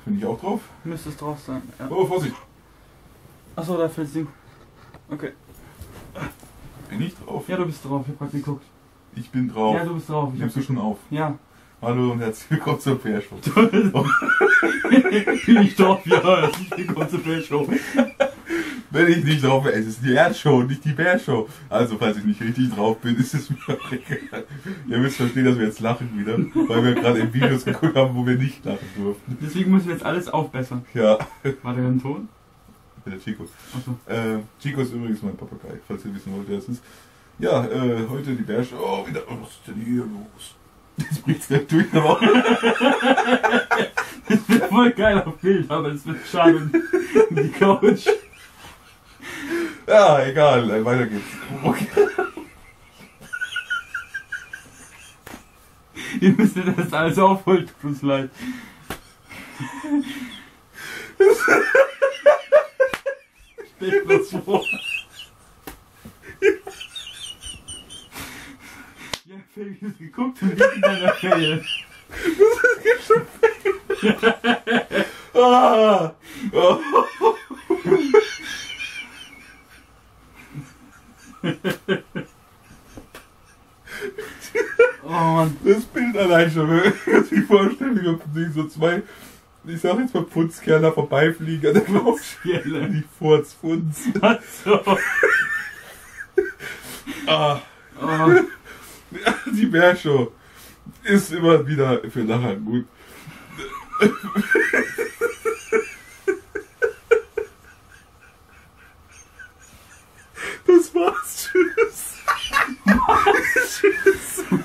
Bin ich auch drauf? Müsste es drauf sein. Ja. Oh, Vorsicht! Achso, da fällt das Ding. Okay. Bin ich drauf? Ja, du bist drauf. Ich hab grad geguckt. Ich bin drauf. Ja, du bist drauf. Nimmst du schon auf? Ja. Hallo und herzlich willkommen zur Bärshow. Bin ich drauf? Ja, herzlich willkommen zur Bärshow. Wenn ich nicht drauf bin, es ist die Erdshow, nicht die Bärshow. Also, falls ich nicht richtig drauf bin, ist es mir auch egal. Ihr müsst verstehen, dass wir jetzt lachen wieder, weil wir gerade in Videos geguckt haben, wo wir nicht lachen durften. Deswegen müssen wir jetzt alles aufbessern. Ja. War der ein Ton? Der Chico. Achso. Chico ist übrigens mein Papagei, falls ihr wissen wollt, wer es ist. Ja, heute die Bärshow. Oh, wieder. Oh, was ist denn hier los? Jetzt bricht's gleich durch, aber. Das wird voll geil auf Bild, aber es wird schade. Die Couch. Ja, egal, weiter geht's. Okay. Ihr müsst das alles aufholen, tut uns leid. Stell dir das vor. Ja, Fabi hat geguckt und liegt in deiner Fail. Das ist schon Fail. Ah. Oh. Oh Mann. Das Bild allein schon, wenn ich mir vorstelle, wie so zwei, ich sag jetzt mal Putzkerler vorbeifliegen an der Couch. Die Furzfunz. Achso. Ah. Oh. Die Bärshow ist immer wieder für nachher gut. Das war's. Tschüss. Tschüss.